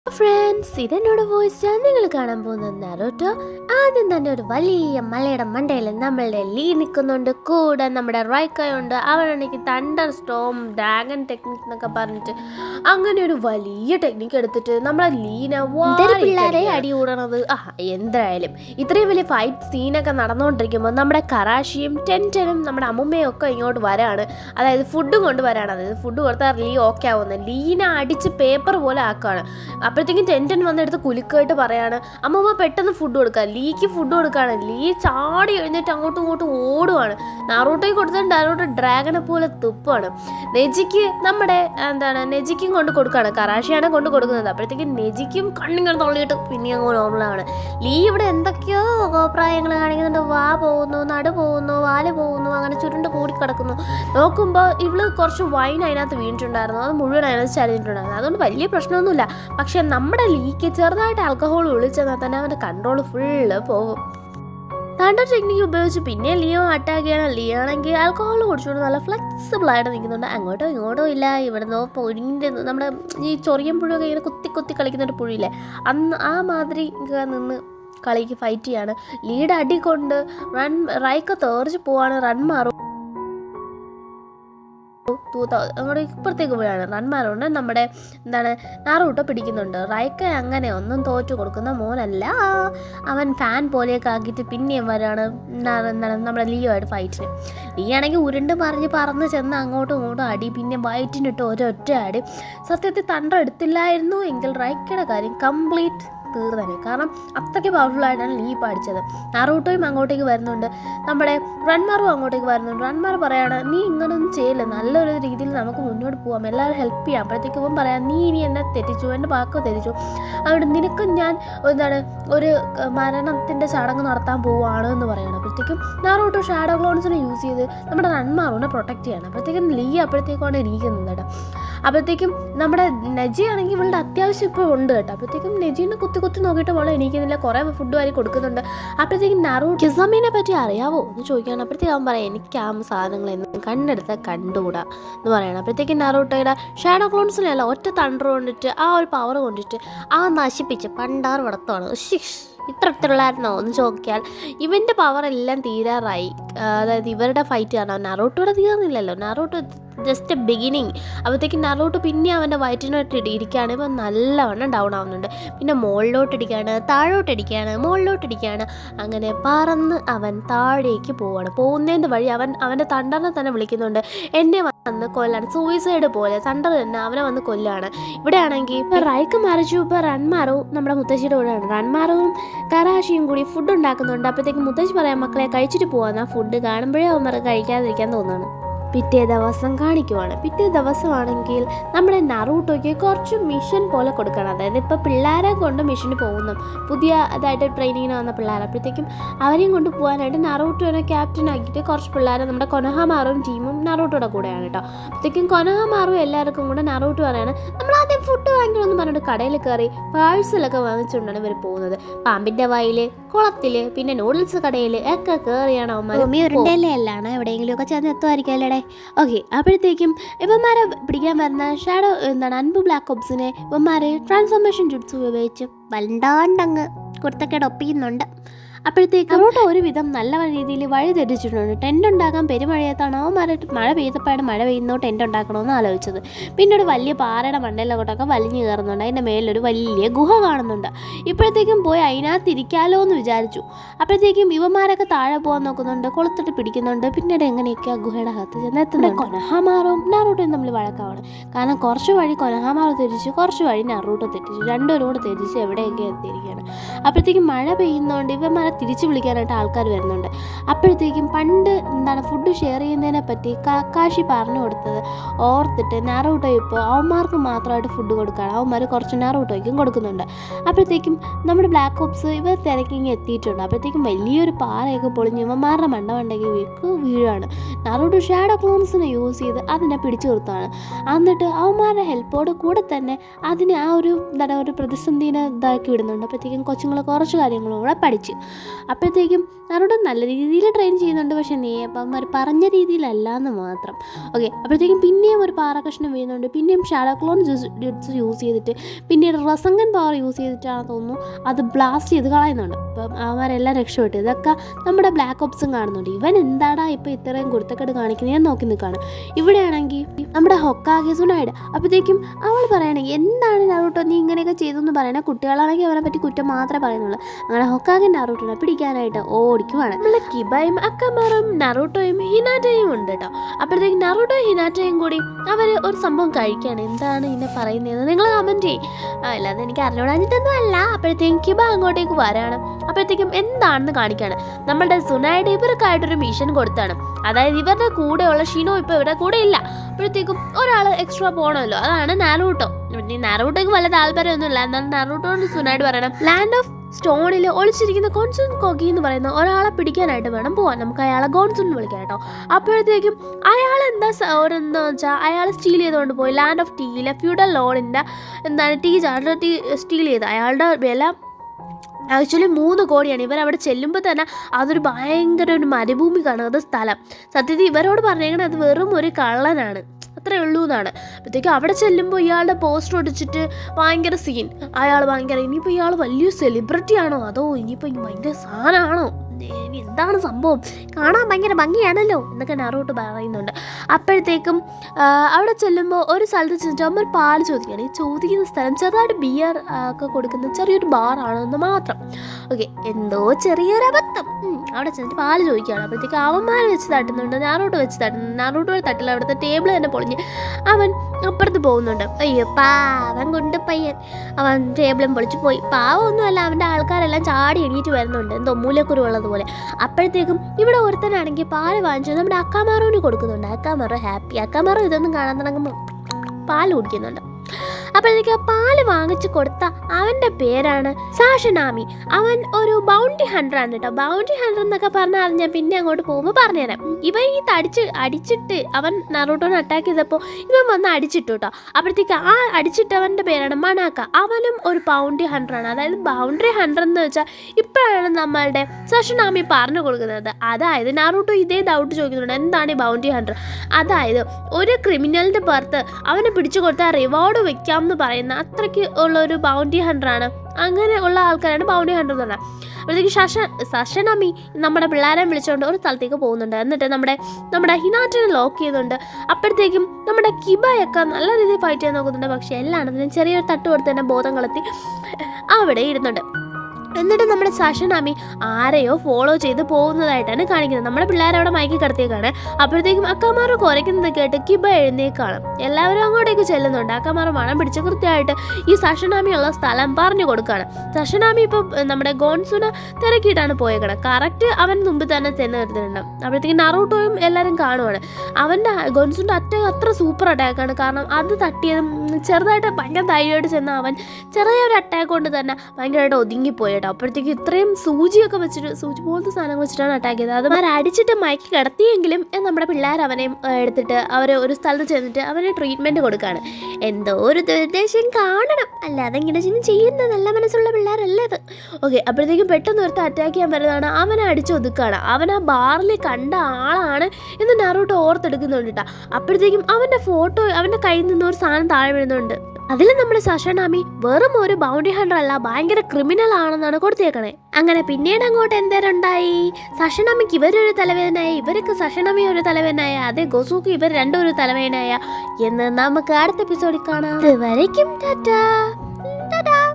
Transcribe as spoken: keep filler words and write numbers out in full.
Friends, ഇതെന്നോട് voice നിങ്ങൾ കാണാൻ പോകുന്നത് നറൂട്ടോ. ആദ്യം തന്നെ ഒരു വലിയ മലയുടെ മണ്ടയിൽ നമ്മളുടെ ലീ നിൽക്കുന്നുണ്ട്, കൂടെ നമ്മുടെ റൈക്കയുണ്ട്. അവനാണെങ്കിൽ തണ്ടർ സ്റ്റോം ഡ്രാഗൺ ടെക്നിക് എന്നൊക്കെ പറഞ്ഞിട്ട് അങ്ങനെ ഒരു വലിയ ടെക്നിക്ക് എടുത്തിട്ട് നമ്മളെ ലീന പിള്ളേരെ അടി കൂടണത്. ആ എന്തായാലും ഇത്രയും വലിയ ഫൈറ്റ് സീനൊക്കെ നടന്നുകൊണ്ടിരിക്കുമ്പോൾ നമ്മുടെ കറാഷിയും ടെൻറ്റനും നമ്മുടെ അമ്മുമ്മയും ഒക്കെ ഇങ്ങോട്ട് വരാണ്. അതായത് ഫുഡും കൊണ്ട് വരാണ്. അതായത് ഫുഡ് കൊടുത്താൽ ലീ ഓക്കെ ആവുന്നത്. ലീന അടിച്ച് പേപ്പർ പോലെ ആക്കുകയാണ്. അപ്പോഴത്തേക്കും ടെൻറ്റൻ വന്നെടുത്ത് കുലുക്കായിട്ട് പറയാണ്, അമ്മമ്മ പെട്ടെന്ന് ഫുഡ് കൊടുക്കുക. ലീക്ക് ഫുഡ് കൊടുക്കുകയാണ്. ലീ ചാടി എഴുന്നേറ്റ് അങ്ങോട്ടും ഇങ്ങോട്ടും ഓടുവാണ്. നാറൂട്ടോയ്ക്ക് കൊടുത്തിട്ട് നാറൂട്ടോ ഡ്രാഗനെ പോലെ തുപ്പാണ്. നെജിക്ക് നമ്മുടെ എന്താണ് നെജിക്കും കൊണ്ട് കൊടുക്കുകയാണ്. കറാഷിയാണ് കൊണ്ട് കൊടുക്കുന്നത്. അപ്പോഴത്തേക്കും നെജിക്കും കണ്ണിങ്ങനെ തൊള്ളിയിട്ട് പിന്നെ അങ്ങ് നോർമലാണ്. ലീ ഇവിടെ എന്തൊക്കെയോ അഭിപ്രായങ്ങൾ കാണിക്കുന്നുണ്ട്. വാ പോകുന്നു, നടു പോകുന്നു, വാല് പോകുന്നു, അങ്ങനെ ചുരുണ്ട് കൂടിക്കിടക്കുന്നു. നോക്കുമ്പോൾ ഇവള് കുറച്ച് വൈൻ അതിനകത്ത് വീണിട്ടുണ്ടായിരുന്നു. അത് മുഴുവൻ അതിനകത്ത് ചരിഞ്ഞിട്ടുണ്ടായിരുന്നു. അതുകൊണ്ട് വലിയ പ്രശ്നമൊന്നുമില്ല. പക്ഷെ നമ്മുടെ ലീക്ക് ചെറുതായിട്ട് ആൽക്കഹോൾ ഒളിച്ചെന്നാൽ തന്നെ അവൻ്റെ കൺട്രോൾ ഫുള്ള് പോകും. തണ്ടർ ടെക്നിക്ക് ഉപയോഗിച്ച് പിന്നെ ലിയോ അറ്റാക്ക് ചെയ്യണം. ലിയോ ആണെങ്കിൽ ആൽക്കഹോൾ കുടിച്ചുകൊണ്ട് നല്ല ഫ്ലെക്സിബിൾ ആയിട്ട് നിൽക്കുന്നുണ്ട്. അങ്ങോട്ടോ ഇങ്ങോട്ടോ ഇല്ല. ഇവിടുന്ന് പൊഴിൻ്റെ നമ്മുടെ ഈ ചൊറിയൻ പുഴുവൊക്കെ ഇങ്ങനെ കുത്തി കുത്തി കളിക്കുന്ന ഒരു പുഴിയില്ലേ, അന്ന് ആ മാതിരി നിന്ന് കളിക്ക് ഫൈറ്റ് ചെയ്യാണ്. ലീഡ് അടിക്കൊണ്ട് റൺ റൈക്ക തേർച്ച് പോവാണ്. റൺ മാറും അങ്ങോട്ട് ഇപ്പുറത്തേക്ക് പോയാണ്. റൺമാരുണ്ട്. നമ്മുടെ എന്താണ് നാറൂട്ടോ പിടിക്കുന്നുണ്ട്. റൈക്ക അങ്ങനെ ഒന്നും തോറ്റു കൊടുക്കുന്ന മോനല്ല. അവൻ ഫാൻ പോലെയൊക്കെ ആക്കിയിട്ട് പിന്നെയും വരാണ് എന്താണ് നമ്മുടെ ലിയോ ആയിട്ട് ഫൈറ്റിന്. ലീ ആണെങ്കിൽ ഉരുണ്ട് പറഞ്ഞ് പറന്ന് ചെന്ന് അങ്ങോട്ടും ഇങ്ങോട്ടും അടി, പിന്നെ വയറ്റിനിട്ട് ഒരൊറ്റ അടി. സത്യത്തിൽ തണ്ടർ എടുത്തില്ലായിരുന്നു എങ്കിൽ റൈക്കയുടെ കാര്യം കംപ്ലീറ്റ് തീർന്നെ. കാരണം അത്രയ്ക്ക് പവർഫുള്ളായിട്ടാണ് ലീ ഇപ്പോൾ അടിച്ചത്. നാറൂട്ടോയും അങ്ങോട്ടേക്ക് വരുന്നുണ്ട്. നമ്മുടെ റൺമാറും അങ്ങോട്ടേക്ക് വരുന്നുണ്ട്. റൺമാർ പറയാണ്, നീ ഇങ്ങനൊന്നും ചെയ്യില്ല, നല്ലൊരു രീതിയിൽ നമുക്ക് മുന്നോട്ട് പോകാം, എല്ലാവരും ഹെൽപ്പ് ചെയ്യാം. അപ്പോഴത്തേക്കും ഇവൻ പറയാം, നീ ഇനി എന്നെ തെറ്റിച്ചു, എൻ്റെ വാക്ക് തെറ്റിച്ചു, അതുകൊണ്ട് നിനക്കും ഞാൻ എന്താണ് ഒരു മരണത്തിൻ്റെ ചടങ്ങ് നടത്താൻ പോവുകയാണ് എന്ന് പറയണം. അപ്പോഴത്തേക്കും നാറൂട്ടോ ഷാഡോ ക്ലോൺസിനെ യൂസ് ചെയ്ത് നമ്മുടെ റൺമാറിനെ പ്രൊട്ടക്റ്റ് ചെയ്യണം. അപ്പോഴത്തേക്കും ലീ അപ്പോഴത്തേക്കാണ് ഇരിക്കുന്നത് കേട്ടോ. അപ്പോഴത്തേക്കും നമ്മുടെ നെജി ആണെങ്കിൽ ഇവളുടെ അത്യാവശ്യം ഇപ്പോൾ ഉണ്ട് കേട്ടോ. അപ്പോഴത്തേക്കും നെജീനെ കുത്തി കുത്തി നോക്കിയിട്ട് അവളെ എണീക്കുന്നില്ല. കുറേ ഫുഡ് വാരി കൊടുക്കുന്നുണ്ട്. അപ്പോഴത്തേക്കും നറൂട്ടോ കിസമിനെ പറ്റി അറിയാവോ എന്ന് ചോദിക്കുകയാണ്. അപ്പോഴത്തേക്കും അവൻ പറയാം, എനിക്ക് ആ സാധനങ്ങളെന്നും കണ്ണെടുത്താൽ കണ്ടുകൂടാ എന്ന് പറയണം. അപ്പോഴത്തേക്കും നറൂട്ടോയുടെ ഷാഡോ ക്ലോൺസിനല്ല ഒറ്റ തണ്ടർ കൊണ്ടിട്ട് ആ ഒരു പവർ കൊണ്ടിട്ട് ആ നശിപ്പിച്ച് പണ്ടാർ വടത്തമാണ്. ശിഷ് ഇത്ര ഇത്രയുള്ളായിരുന്നോ എന്ന് ചോദിക്കാൽ ഇവൻ്റെ പവറെല്ലാം തീരാറായി. അതായത് ഇവരുടെ ഫൈറ്റ് കാരണം നറൂട്ടോയുടെ തീർന്നില്ലല്ലോ. Naruto just beginning. അപ്പോഴത്തേക്കും നറൂട്ടോ പിന്നെ അവൻ്റെ വയറ്റിനോട്ട് ഇരിക്കുകയാണ്. ഇപ്പം നല്ലവണ്ണം ഡൗൺ ആവുന്നുണ്ട്. പിന്നെ മുകളിലോട്ടിടിക്കുകയാണ്, താഴോട്ടിടിക്കുകയാണ്, മുകളിലോട്ടിടിക്കുകയാണ്. അങ്ങനെ പറന്ന് അവൻ താഴേക്ക് പോവുകയാണ്. പോകുന്നതിൻ്റെ വഴി അവൻ അവൻ്റെ തണ്ടറിനെ തന്നെ വിളിക്കുന്നുണ്ട്, എന്നെ വന്ന് കൊല്ലാണ്. സൂയിസൈഡ് പോലെ തണ്ടർ തന്നെ അവനെ വന്ന് കൊല്ലാണ്. ഇവിടെ ആണെങ്കിൽ ഇപ്പം റൈക്ക് മറിച്ചു. ഇപ്പം റൺമാറും നമ്മുടെ മുത്തശ്ശിയുടെ കൂടെയാണ്. റൺമാറും കറാഷിയും കൂടി ഫുഡ് ഉണ്ടാക്കുന്നുണ്ട്. അപ്പോഴത്തേക്കും മുത്തശ്ശി പറയാം, മക്കളെ കഴിച്ചിട്ട് പോകാൻ. ആ ഫുഡ് കാണുമ്പോഴേ അവന്മാർ കഴിക്കാതിരിക്കാൻ തോന്നുന്നു. പിറ്റേ ദിവസം കാണിക്കുവാണ്. പിറ്റേ ദിവസമാണെങ്കിൽ നമ്മുടെ നറൂട്ടോയ്ക്ക് കുറച്ച് മിഷൻ പോലെ കൊടുക്കണം. അതായത് ഇപ്പോൾ പിള്ളേരെ കൊണ്ട് മിഷന് പോകുന്നു, പുതിയ അതായിട്ട് ട്രെയിനിങ്ങിന് വന്ന പിള്ളേർ. അപ്പോഴത്തേക്കും അവരെയും കൊണ്ട് പോകാനായിട്ട് നറൂട്ടോനെ ക്യാപ്റ്റൻ ആക്കിയിട്ട് കുറച്ച് പിള്ളേരെ നമ്മുടെ കൊനഹമാറും ടീമും നറൂട്ടോയുടെ കൂടെയാണ് കേട്ടോ. അപ്പോഴത്തേക്കും കൊനഹമാറും എല്ലാവർക്കും കൂടെ നറൂട്ടോ പറയാണ്, നമ്മൾ ആദ്യം ഫുഡ് വാങ്ങിക്കണമെന്ന് പറഞ്ഞിട്ട് കടയിൽ കയറി പാഴ്സലൊക്കെ വാങ്ങിച്ചുകൊണ്ടാണ് ഇവർ പോകുന്നത്. പാമ്പിൻ്റെ വായിൽ, കുളത്തിൽ, പിന്നെ നൂഡിൽസ് കടയിൽ ഒക്കെ കയറിയാണ് അവന്മാർ. ഉരുണ്ടല്ലാണ് എവിടെയെങ്കിലും ഒക്കെ ചെന്ന് എത്തുമായിരിക്കും അല്ലേടെ. ഓക്കെ, അപ്പോഴത്തേക്കും ഇവന്മാരെ പിടിക്കാൻ വരുന്ന ഷാഡോ എന്താണ് അൻപ് ബ്ലാക്ക് ഓപ്സിനെ ഇവന്മാർ ട്രാൻസ്ഫോർമേഷൻ ടിപ്സ് ഉപയോഗിച്ച് വല്ലാണ്ടങ്ങ് കുർത്തക്കേട് ഒപ്പിക്കുന്നുണ്ട്. അപ്പോഴത്തേക്കും നറൂട്ടോ ഒരുവിധം നല്ല രീതിയിൽ വഴി തെറ്റിച്ചിട്ടുണ്ട്. ടെൻ്റ് ഉണ്ടാക്കാൻ പെരുമഴയത്താണ് അവന്മാർ മഴ പെയ്തപ്പോഴാണ് മഴ പെയ്യുന്നോ ടെൻ്റ് ഉണ്ടാക്കണമെന്ന് ആലോചിച്ചത്. പിന്നെ ഒരു വലിയ പാറയുടെ മണ്ടയിലോട്ടൊക്കെ വലിഞ്ഞു കയറുന്നുണ്ട്. അതിൻ്റെ മേലൊരു വലിയ ഗുഹ കാണുന്നുണ്ട്. ഇപ്പോഴത്തേക്കും പോയി അതിനകത്ത് ഇരിക്കാലോ എന്ന് വിചാരിച്ചു. അപ്പോഴത്തേക്കും ഇവന്മാരൊക്കെ താഴെ പോകാൻ നോക്കുന്നുണ്ട്, കൊളുത്തിട്ട് പിടിക്കുന്നുണ്ട്. പിന്നീട് എങ്ങനെയൊക്കെ ആ ഗുഹയുടെ അകത്ത് ചെന്നെത്തുന്നത്. കൊനഹമാറും നറൂട്ടോയും തമ്മിൽ വഴക്കാണ്. കാരണം കുറച്ച് വഴി കൊനഹമാറ് തിരിച്ചു, കുറച്ച് വഴി നറൂട്ടോ തെറ്റിച്ചു. രണ്ടുപേരും കൂടെ തിരിച്ച് എവിടെയൊക്കെ എത്തിയിരിക്കുകയാണ്. അപ്പോഴത്തേക്കും മഴ പെയ്യുന്നതുകൊണ്ട് ഇവന്മാരെ തിരിച്ചു വിളിക്കാനായിട്ട് ആൾക്കാർ വരുന്നുണ്ട്. അപ്പോഴത്തേക്കും പണ്ട് എന്താണ് ഫുഡ് ഷെയർ ചെയ്യുന്നതിനെ പറ്റി കാക്കാശി പറഞ്ഞു കൊടുത്തത് ഓർത്തിട്ട് നറൂട്ടോ ഇപ്പോൾ അവന്മാർക്ക് മാത്രമായിട്ട് ഫുഡ് കൊടുക്കുകയാണ്. അവന്മാർ കുറച്ച് നറൂട്ടോയ്ക്കും കൊടുക്കുന്നുണ്ട്. അപ്പോഴത്തേക്കും നമ്മുടെ ബ്ലാക്ക് ഓപ്സ് ഇവർ തിരക്കിങ്ങ് എത്തിയിട്ടുണ്ട്. അപ്പോഴത്തേക്കും വലിയൊരു പാറയൊക്കെ പൊളിഞ്ഞ് ഇവന്മാരുടെ മണ്ട മണ്ടയ്ക്ക് വീക്ക് വീഴാണ്. നറൂട്ടോ ഷാഡോ ക്ലോൺസിനെ യൂസ് ചെയ്ത് അതിനെ പിടിച്ചു നിർത്തുകയാണ്. എന്നിട്ട് അവന്മാരുടെ ഹെൽപ്പോട് കൂടെ തന്നെ അതിനെ ആ ഒരു എന്താണ് ഒരു പ്രതിസന്ധിനെ ഇതാക്കി വിടുന്നുണ്ട്. അപ്പോഴത്തേക്കും കൊച്ചുങ്ങൾ കുറച്ച് കാര്യങ്ങളും കൂടെ പഠിച്ച് അപ്പോഴത്തേക്കും നറൂട്ടോ നല്ല രീതിയിൽ ട്രെയിൻ ചെയ്യുന്നുണ്ട്, പക്ഷേ നേപ്പന്മാർ പറഞ്ഞ രീതിയിലല്ല എന്ന് മാത്രം. ഓക്കെ, അപ്പോഴത്തേക്കും പിന്നെയും ഒരു പാറ കഷ്ണം വീഴുന്നുണ്ട്. പിന്നെയും ഷാഡോ ക്ലോൺ ജ്യൂസ് യൂസ് ചെയ്തിട്ട് പിന്നീട് റസങ്കൻ പവർ യൂസ് ചെയ്തിട്ടാണെന്ന് തോന്നുന്നു അത് ബ്ലാസ്റ്റ് ചെയ്ത് കളയുന്നുണ്ട്. അപ്പം അവന്മാരെല്ലാം രക്ഷപ്പെട്ടു. ഇതൊക്കെ നമ്മുടെ ബ്ലാക്ക് ഓപ്സും കാണുന്നുണ്ട്. ഇവൻ എന്താടാ ഇപ്പോൾ ഇത്രയും കുരുത്തക്കെട്ട് കാണിക്കുന്നത് ഞാൻ നോക്കി നിൽക്കുകയാണ്. ഇവിടെയാണെങ്കിൽ നമ്മുടെ ഹൊക്കാഗെ സുനൈഡ്. അപ്പോഴത്തേക്കും അവൾ പറയണമെങ്കിൽ എന്താണ് നറൂട്ടോ നീ ഇങ്ങനെയൊക്കെ ചെയ്തെന്ന് പറയണേ. കുട്ടികളാണെങ്കിൽ അവനെ പറ്റി കുറ്റം മാത്രമേ പറയുന്നുള്ളൂ. അങ്ങനെ ഹൊക്കാഗെ നറൂട്ടോനെ പിടിക്കാനായിട്ട് ഓടിക്കുവാണ്. നമ്മളെ കിബയും അക്കമാറും നറൂട്ടോയും ഹിനാറ്റയും ഉണ്ട് കേട്ടോ. അപ്പോഴത്തേക്കും നറൂട്ടോയും ഹിനാറ്റയും കൂടി അവർ ഒരു സംഭവം കഴിക്കുകയാണ്. എന്താണ് ഇതിനെ പറയുന്നത് നിങ്ങൾ കമൻറ്റ് ചെയ്യും. അല്ലാതെ എനിക്ക് അറിഞ്ഞോടാഞ്ഞിട്ടൊന്നും അല്ല. അപ്പോഴത്തേക്കും കിബ അങ്ങോട്ടേക്ക് വരാണ്. അപ്പോഴത്തേക്കും എന്താണെന്ന് കാണിക്കുകയാണ്. നമ്മളുടെ സുനൈഡ് ഇവർക്കായിട്ടൊരു മിഷൻ കൊടുത്താണ്. അതായത് ഇവരുടെ കൂടെയുള്ള ഷിനോ ഇപ്പോൾ ഇവരുടെ കൂടെ ഇല്ല. അപ്പോഴത്തേക്കും ഒരാൾ എക്സ്ട്രാ പോകണമല്ലോ, അതാണ് നാരൂട്ടോ. പിന്നെ നാരൂട്ടോയ്ക്ക് വല്ല താല്പര്യമൊന്നുമില്ല. എന്നാൽ നാരൂട്ടോട് സുനൈഡ് പറയണം ലാൻഡ് ഓഫ് സ്റ്റോണിൽ ഒളിച്ചിരിക്കുന്ന ഗോൺസുൻ കൊഗി എന്ന് പറയുന്ന ഒരാളെ പിടിക്കാനായിട്ട് വേണം പോവാൻ. നമുക്ക് അയാളെ ഗോൺസുൻ വിളിക്കാം കേട്ടോ. അപ്പോഴത്തേക്കും അയാൾ എന്താ എന്താ വെച്ചാൽ അയാൾ സ്റ്റീൽ ചെയ്തുകൊണ്ട് പോയി ലാൻഡ് ഓഫ് ടീയിലെ ഫ്യൂഡൽ ലോണിൻ്റെ എന്താണ് ടീ ചാർട്ട് ടീ സ്റ്റീൽ ചെയ്ത് അയാളുടെ വില ആക്ച്വലി മൂന്ന് കോടിയാണ്. ഇവരവിടെ ചെല്ലുമ്പോൾ തന്നെ അതൊരു ഭയങ്കര ഒരു മരുഭൂമി കാണുന്നത് സ്ഥലം. സത്യത്തിൽ ഇവരോട് പറഞ്ഞേക്കണത് അത് വെറും ഒരു കള്ളനാണ്, അത്രേ ഉള്ളൂ എന്നാണ്. അപ്പോഴത്തേക്കും അവിടെ ചെല്ലുമ്പോൾ ഇയാളുടെ പോസ്റ്റർ ഒടിച്ചിട്ട് ഭയങ്കര സീൻ. അയാൾ ഭയങ്കര ഇനിയിപ്പോൾ ഇയാൾ വലിയ സെലിബ്രിറ്റി ആണോ അതോ ഇനിയിപ്പോൾ ഭയങ്കര സാധനമാണോ, എന്താണ് സംഭവം, കാണാൻ ഭയങ്കര ഭംഗിയാണല്ലോ എന്നൊക്കെ നറൂട്ടോ പറയുന്നുണ്ട്. അപ്പോഴത്തേക്കും അവിടെ ചെല്ലുമ്പോൾ ഒരു സ്ഥലത്ത് ചെന്നിട്ട് അമ്മ ഒരു പാല് ചോദിക്കുകയാണ്. ഈ ചോദിക്കുന്ന സ്ഥലം ചെറുതായിട്ട് ബിയർ ഒക്കെ കൊടുക്കുന്ന ചെറിയൊരു ബാറാണെന്ന് മാത്രം. ഓക്കെ, എന്തോ ചെറിയൊരു അബദ്ധം. അവിടെ ചെന്നിട്ട് പാല് ചോദിക്കുകയാണ്. അപ്പോഴത്തേക്ക് അവന്മാർ വെച്ച് തട്ടുന്നുണ്ട്, നറൂട്ടോ വെച്ച് തട്ടുന്നുണ്ട്. നറൂട്ടോ തട്ടിൽ അവിടുത്തെ ടേബിൾ തന്നെ പൊളിഞ്ഞ് അവൻ അപ്പുറത്ത് പോകുന്നുണ്ട്. അയ്യോ പാവൻ കൊണ്ട് പയ്യൻ, അവൻ ടേബിളും പൊളിച്ച് പോയി. പാവമൊന്നുമല്ല, അവൻ്റെ ആൾക്കാരെല്ലാം ചാടി എണീറ്റ് വരുന്നുണ്ട്, എന്തോ മൂലക്കുരുവുള്ളത് പോലെ. അപ്പോഴത്തേക്കും ഇവിടെ ഒരുത്തനാണെങ്കിൽ പാല് വാങ്ങിച്ചു നമ്മുടെ അക്കാമാറോന് കൊടുക്കുന്നുണ്ട്. അക്കാമാറോ ഹാപ്പി. അക്കാമാറോ ഇതൊന്നും കാണാൻ തുടങ്ങുമ്പോൾ പാല് കുടിക്കുന്നുണ്ട്. അപ്പോഴത്തേക്ക് പാല് വാങ്ങിച്ചു കൊടുത്ത അവൻ്റെ പേരാണ് സാഷനാമി. അവൻ ഒരു ബൗണ്ടി ഹണ്ടറാണ് കേട്ടോ. ബൗണ്ടി ഹണ്ടർ എന്നൊക്കെ പറഞ്ഞാൽ ഞാൻ പിന്നെ അങ്ങോട്ട് പോകുമ്പോൾ പറഞ്ഞുതരാം. ഇവൻ ഈ തടിച്ച് അടിച്ചിട്ട് അവൻ നറൂട്ടോനെ അറ്റാക്ക് ചെയ്തപ്പോൾ ഇവൻ വന്ന് അടിച്ചിട്ടു കേട്ടോ. അപ്പോഴത്തേക്ക് ആ അടിച്ചിട്ടവൻ്റെ പേരാണ് മനാക്ക. അവനും ഒരു ബൗണ്ടി ഹണ്ടറാണ്. അതായത് ബൗണ്ടറി ഹണ്ടർ എന്ന് വെച്ചാൽ ഇപ്പോഴാണ് നമ്മളുടെ സാഷനാമി പറഞ്ഞു കൊടുക്കുന്നത്. അതായത് നറൂട്ടോ ഇതേ ഡൗട്ട് ചോദിക്കുന്നുണ്ട്, എന്താണ് ഈ ബൗണ്ടി ഹണ്ടർ. അതായത് ഒരു ക്രിമിനലിൻ്റെ പുറത്ത് അവനെ പിടിച്ചു കൊടുത്താൽ റിവാർഡ് വെക്കാം എന്ന് പറയുന്ന അത്രയ്ക്ക് ഉള്ള ഒരു ബൗണ്ടി ഹണ്ടറാണ്. അങ്ങനെ ഉള്ള ആൾക്കാരാണ് ബൗണ്ടി ഹണ്ടർ എന്ന് പറഞ്ഞാൽ. അപ്പോഴത്തേക്ക് ശശ സഷനാമി നമ്മുടെ പിള്ളേരെ വിളിച്ചുകൊണ്ട് ഒരു സ്ഥലത്തേക്ക് പോകുന്നുണ്ട്. എന്നിട്ട് നമ്മുടെ നമ്മുടെ ഹിനാറ്റിനെ ലോക്ക് ചെയ്യുന്നുണ്ട്. അപ്പോഴത്തേക്കും നമ്മുടെ കിബയൊക്കെ നല്ല രീതിയിൽ ഫൈറ്റ് ചെയ്യാൻ നോക്കുന്നുണ്ട്. പക്ഷേ എല്ലാത്തിനും ചെറിയൊരു തട്ട് കൊടുത്ത് തന്നെ ബോധം കളത്തി അവിടെ ഇരുന്നുണ്ട്. എന്നിട്ട് നമ്മുടെ സഷനാമി ആരെയോ ഫോളോ ചെയ്ത് പോകുന്നതായിട്ടാണ് കാണിക്കുന്നത്. നമ്മുടെ പിള്ളേരെ അവിടെ മയക്കി കിടത്തിയേക്കാണ്. അപ്പോഴത്തേക്കും അക്കമാറ് കുറയ്ക്കുന്നത് കേട്ട് കിബ എഴുന്നേക്കാണ്. എല്ലാവരും അങ്ങോട്ടേക്ക് ചെല്ലുന്നുണ്ട്. അക്കമാറ് മണം പിടിച്ച് കൃത്യമായിട്ട് ഈ സഷനാമിയുള്ള സ്ഥലം പറഞ്ഞു കൊടുക്കുകയാണ്. സഷനാമി ഇപ്പോൾ നമ്മുടെ ഗോൺസുനെ തിരക്കിയിട്ടാണ് പോയേക്കണം. കറക്റ്റ് അവൻ മുമ്പ് തന്നെ ചെന്ന് നിർത്തിയിട്ടുണ്ട്. അപ്പോഴത്തേക്കും നറൂട്ടോയും എല്ലാവരും കാണുവാണ്. അവൻ്റെ ഗോൺസുൻ്റെ അറ്റാക്ക് അത്ര സൂപ്പർ അറ്റാക്കാണ്. കാരണം അത് തട്ടിയതും ചെറുതായിട്ട് ഭയങ്കര ധൈര്യമായിട്ട് ചെന്ന അവൻ ചെറിയൊരു അറ്റാക്ക് കൊണ്ട് തന്നെ ഭയങ്കരമായിട്ട് ഒതുങ്ങിപ്പോയി. അപ്പോഴത്തേക്ക് ഇത്രയും സൂചിയൊക്കെ വെച്ചിട്ട് സൂചി പോലത്തെ സാധനങ്ങൾ വെച്ചിട്ടാണ് അറ്റാക്ക് ചെയ്തത്. അത് അവർ അടിച്ചിട്ട് മയക്കി കിടത്തിയെങ്കിലും നമ്മുടെ പിള്ളേർ അവനെ എടുത്തിട്ട് അവർ ഒരു സ്ഥലത്ത് ചെന്നിട്ട് അവന് ട്രീറ്റ്മെൻറ്റ് കൊടുക്കുകയാണ്. എന്തോ ഒരു ദുരുദ്ദേശം കാണണം, അല്ലാതെ ഇങ്ങനെ ചെയ്യുന്ന നല്ല മനസ്സുള്ള പിള്ളേരല്ലേ അത്. ഓക്കെ, അപ്പോഴത്തേക്കും പെട്ടെന്ന് ഒരുത്ത അറ്റാക്ക് ചെയ്യാൻ വരുന്നതാണ്. അവനെ അടിച്ച് ഒതുക്കുകയാണ്. അവൻ ആ ബാറിൽ കണ്ട ആളാണ് എന്ന് നറൂട്ടോ ഓർത്തെടുക്കുന്നുണ്ട് കേട്ടോ. അപ്പോഴത്തേക്കും അവൻ്റെ ഫോട്ടോ അവൻ്റെ കയ്യിൽ നിന്ന് ഒരു സാധനം താഴെ വീഴുന്നുണ്ട്. അതിൽ നമ്മുടെ സഷനാമി വെറും ഒരു ബൗണ്ടി ഹണ്ടർ അല്ല, ഭയങ്കര ക്രിമിനൽ ആണെന്നാണ് കൊടുത്തേക്കണേ. അങ്ങനെ പിന്നീട് അങ്ങോട്ട് എന്തേരുണ്ടായി, സഷനാമിക്ക് ഇവരൊരു തലവേദനയായ, ഇവർക്ക് സഷനാമി ഒരു തലവേദനയായ, അതേ ഗോസൂക്ക് ഇവർ രണ്ടും ഒരു തലവേദനയായ എന്ന് നമുക്ക് അടുത്ത എപ്പിസോഡിൽ കാണാം. ഇതുവരയ്ക്കും ടാറ്റാ.